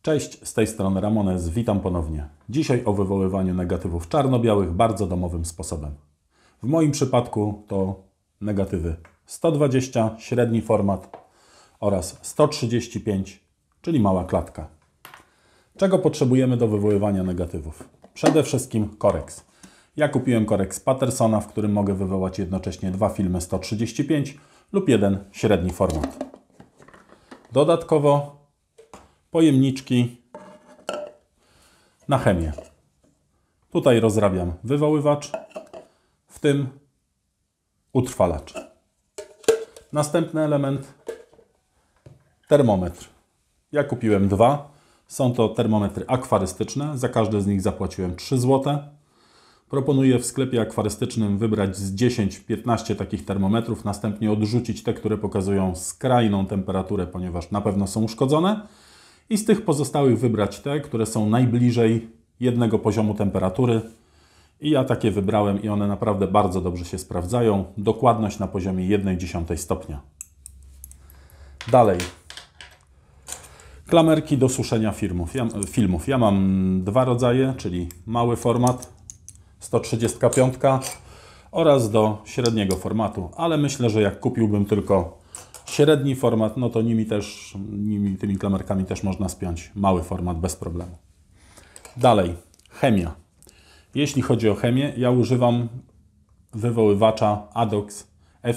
Cześć, z tej strony Ramones, witam ponownie. Dzisiaj o wywoływaniu negatywów czarno-białych bardzo domowym sposobem. W moim przypadku to negatywy 120, średni format oraz 135, czyli mała klatka. Czego potrzebujemy do wywoływania negatywów? Przede wszystkim koreks. Ja kupiłem koreks Patersona, w którym mogę wywołać jednocześnie dwa filmy 135 lub jeden średni format. Dodatkowo pojemniczki na chemię. Tutaj rozrabiam wywoływacz, w tym utrwalacz. Następny element termometr. Ja kupiłem dwa. Są to termometry akwarystyczne. Za każdy z nich zapłaciłem 3 zł. Proponuję w sklepie akwarystycznym wybrać z 10-15 takich termometrów, następnie odrzucić te, które pokazują skrajną temperaturę, ponieważ na pewno są uszkodzone. I z tych pozostałych wybrać te, które są najbliżej jednego poziomu temperatury. I ja takie wybrałem i one naprawdę bardzo dobrze się sprawdzają. Dokładność na poziomie 1/10 stopnia. Dalej. Klamerki do suszenia filmów. Ja mam dwa rodzaje, czyli mały format 135 oraz do średniego formatu. Ale myślę, że jak kupiłbym tylko średni format, no to tymi klamerkami też można spiąć mały format bez problemu. Dalej, chemia. Jeśli chodzi o chemię, ja używam wywoływacza Adox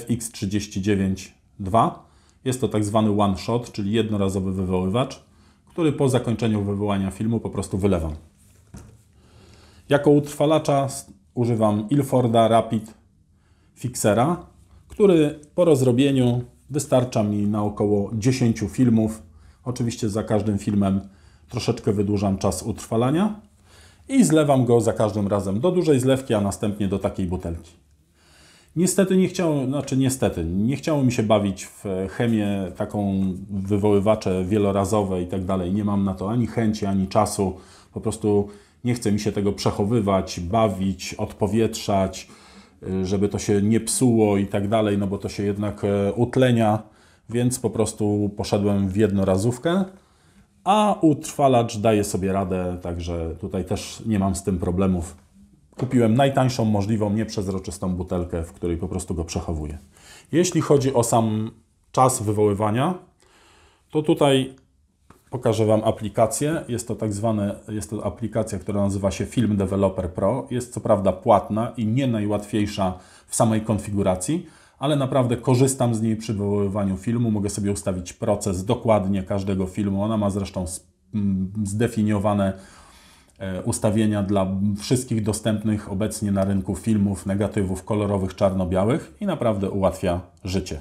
FX39-2. Jest to tak zwany one shot, czyli jednorazowy wywoływacz, który po zakończeniu wywołania filmu po prostu wylewam. Jako utrwalacza używam Ilforda Rapid Fixera, który po rozrobieniu wystarcza mi na około 10 filmów. Oczywiście za każdym filmem troszeczkę wydłużam czas utrwalania i zlewam go za każdym razem do dużej zlewki, a następnie do takiej butelki. Niestety nie chciało mi się bawić w chemię, taką wywoływacze wielorazowe i tak dalej. Nie mam na to ani chęci, ani czasu. Po prostu nie chce mi się tego przechowywać, bawić, odpowietrzać, żeby to się nie psuło i tak dalej, no bo to się jednak utlenia, więc po prostu poszedłem w jednorazówkę, a utrwalacz daje sobie radę, także tutaj też nie mam z tym problemów. Kupiłem najtańszą możliwą, nieprzezroczystą butelkę, w której po prostu go przechowuję. Jeśli chodzi o sam czas wywoływania, to tutaj pokażę Wam aplikację. Jest to aplikacja, która nazywa się Film Developer Pro. Jest co prawda płatna i nie najłatwiejsza w samej konfiguracji, ale naprawdę korzystam z niej przy wywoływaniu filmu. Mogę sobie ustawić proces dokładnie każdego filmu. Ona ma zresztą zdefiniowane ustawienia dla wszystkich dostępnych obecnie na rynku filmów, negatywów kolorowych, czarno-białych i naprawdę ułatwia życie.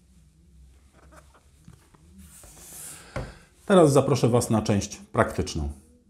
Teraz zaproszę Was na część praktyczną.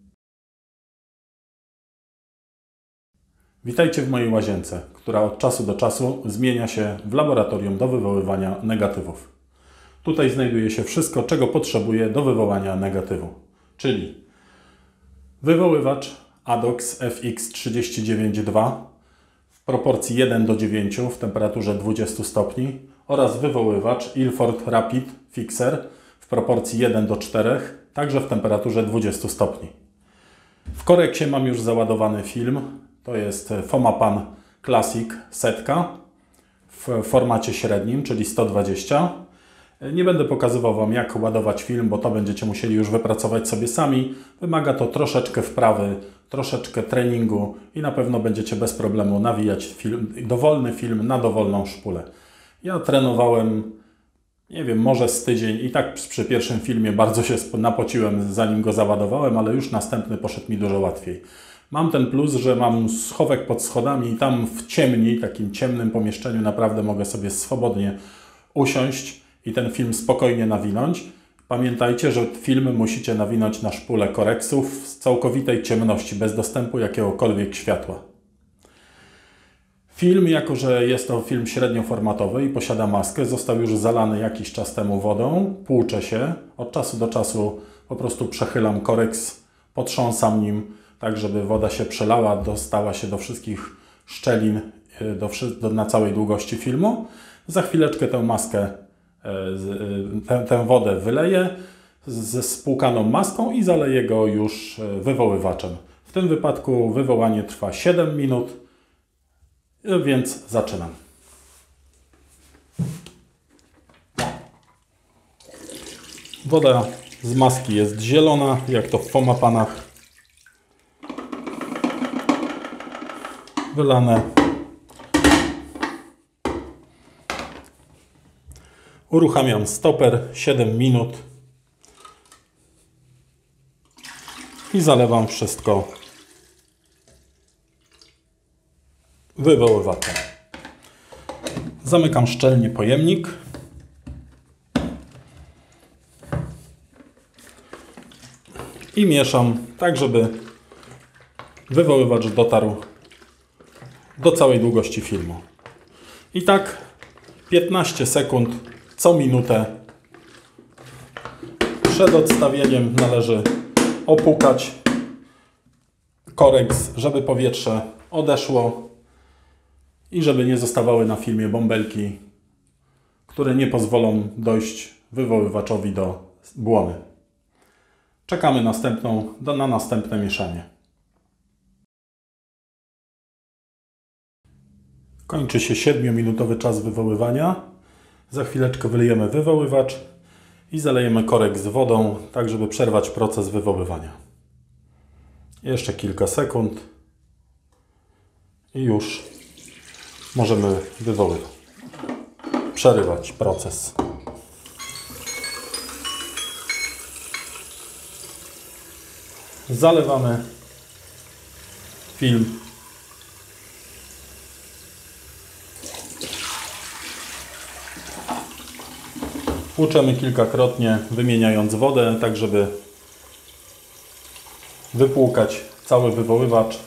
Witajcie w mojej łazience, która od czasu do czasu zmienia się w laboratorium do wywoływania negatywów. Tutaj znajduje się wszystko, czego potrzebuję do wywołania negatywu, czyli wywoływacz Adox FX39-2 w proporcji 1:9 w temperaturze 20 stopni oraz wywoływacz Ilford Rapid Fixer w proporcji 1:4, także w temperaturze 20 stopni. W koreksie mam już załadowany film. To jest Fomapan Classic setka w formacie średnim, czyli 120. Nie będę pokazywał Wam, jak ładować film, bo to będziecie musieli już wypracować sobie sami. Wymaga to troszeczkę wprawy, troszeczkę treningu i na pewno będziecie bez problemu nawijać dowolny film na dowolną szpulę. Ja trenowałem, nie wiem, może z tydzień i tak przy pierwszym filmie bardzo się napociłem, zanim go załadowałem, ale już następny poszedł mi dużo łatwiej. Mam ten plus, że mam schowek pod schodami i tam w ciemni, takim ciemnym pomieszczeniu naprawdę mogę sobie swobodnie usiąść i ten film spokojnie nawinąć. Pamiętajcie, że film musicie nawinąć na szpulę koreksów w całkowitej ciemności, bez dostępu jakiegokolwiek światła. Film, jako że jest to film średnioformatowy i posiada maskę, został już zalany jakiś czas temu wodą, płucze się. Od czasu do czasu po prostu przechylam koreks, potrząsam nim, tak żeby woda się przelała, dostała się do wszystkich szczelin na całej długości filmu. Za chwileczkę tę maskę, tę wodę wyleję, ze spłukaną maską i zaleję go już wywoływaczem. W tym wypadku wywołanie trwa 7 minut, więc zaczynam. Woda z maski jest zielona, jak to w fomapanach. Wylane. Uruchamiam stoper 7 minut i zalewam wszystko wywoływaczem. Zamykam szczelnie pojemnik. I mieszam tak, żeby wywoływacz dotarł do całej długości filmu. I tak 15 sekund co minutę przed odstawieniem należy opłukać koreks, żeby powietrze odeszło i żeby nie zostawały na filmie bąbelki, które nie pozwolą dojść wywoływaczowi do błony. Czekamy na następne mieszanie. Kończy się 7-minutowy czas wywoływania. Za chwileczkę wylejemy wywoływacz i zalejemy korek z wodą, tak żeby przerwać proces wywoływania. Jeszcze kilka sekund i już możemy przerywać proces. Zalewamy film. Tłuczemy kilkakrotnie, wymieniając wodę, tak żeby wypłukać cały wywoływacz.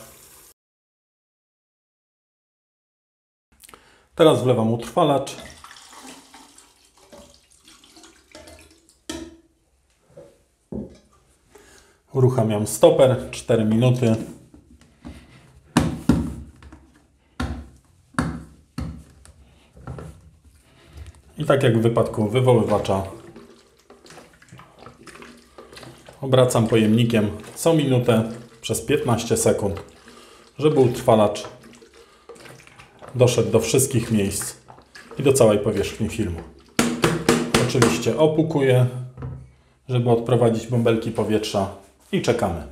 Teraz wlewam utrwalacz. Uruchamiam stoper 4 minuty. I tak jak w wypadku wywoływacza obracam pojemnikiem co minutę przez 15 sekund, żeby utrwalacz doszedł do wszystkich miejsc i do całej powierzchni filmu. Oczywiście opłukuję, żeby odprowadzić bąbelki powietrza i czekamy.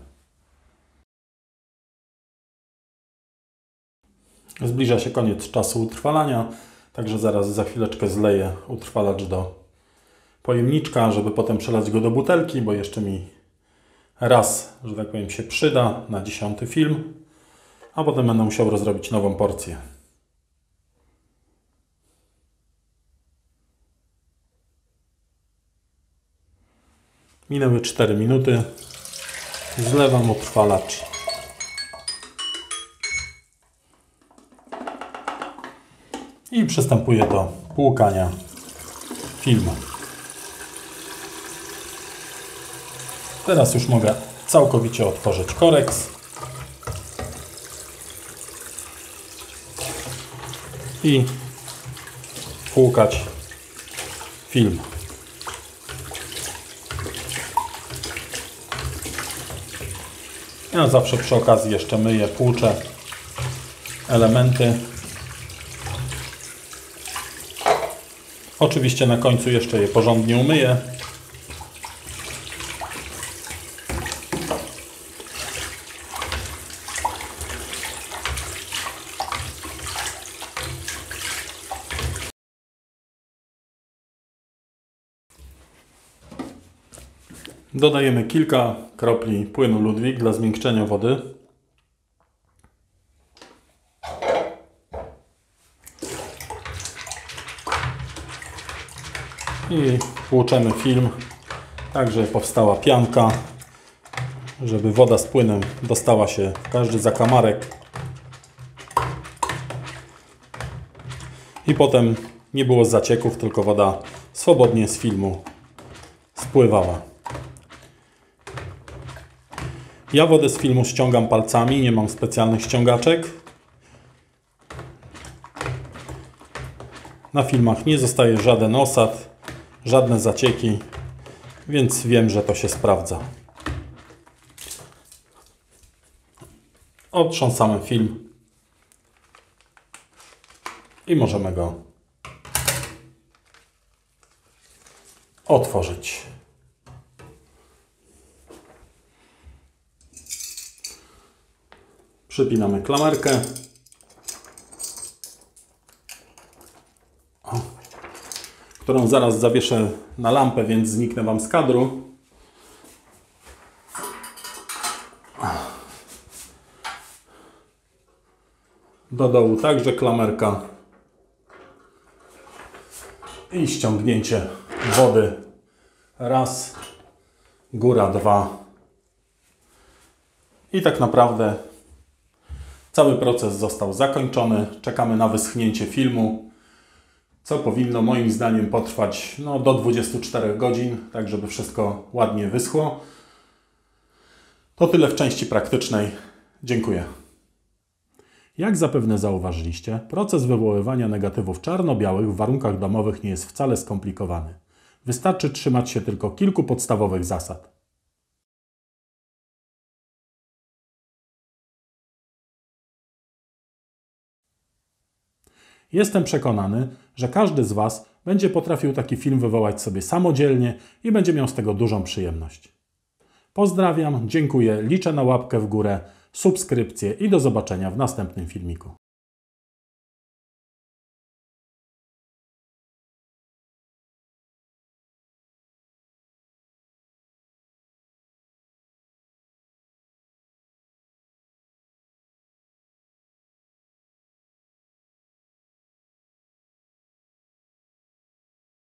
Zbliża się koniec czasu utrwalania, także za chwileczkę zleję utrwalacz do pojemniczka, żeby potem przelać go do butelki, bo jeszcze mi raz, że tak powiem, się przyda na 10. film, a potem będę musiał rozrobić nową porcję. Minęły 4 minuty. Zlewam utrwalacz. I przystępuję do płukania filmu. Teraz już mogę całkowicie otworzyć koreks i płukać film. Ja zawsze przy okazji jeszcze myję, płuczę elementy. Oczywiście na końcu jeszcze je porządnie umyję. Dodajemy kilka kropli płynu Ludwik dla zmiękczenia wody. I płuczemy film, tak żeby powstała pianka, żeby woda z płynem dostała się w każdy zakamarek i potem nie było zacieków, tylko woda swobodnie z filmu spływała. Ja wodę z filmu ściągam palcami, nie mam specjalnych ściągaczek. Na filmach nie zostaje żaden osad, żadne zacieki. więc wiem, że to się sprawdza. Otrząsamy film i możemy go otworzyć. Przypinamy klamerkę. Którą zaraz zawieszę na lampę, więc zniknę Wam z kadru. Do dołu także klamerka i ściągnięcie wody. Raz, góra dwa. I tak naprawdę cały proces został zakończony. Czekamy na wyschnięcie filmu, co powinno moim zdaniem potrwać do 24 godzin, tak żeby wszystko ładnie wyschło. To tyle w części praktycznej. Dziękuję. Jak zapewne zauważyliście, proces wywoływania negatywów czarno-białych w warunkach domowych nie jest wcale skomplikowany. Wystarczy trzymać się tylko kilku podstawowych zasad. Jestem przekonany, że każdy z Was będzie potrafił taki film wywołać sobie samodzielnie i będzie miał z tego dużą przyjemność. Pozdrawiam, dziękuję, liczę na łapkę w górę, subskrypcję i do zobaczenia w następnym filmiku.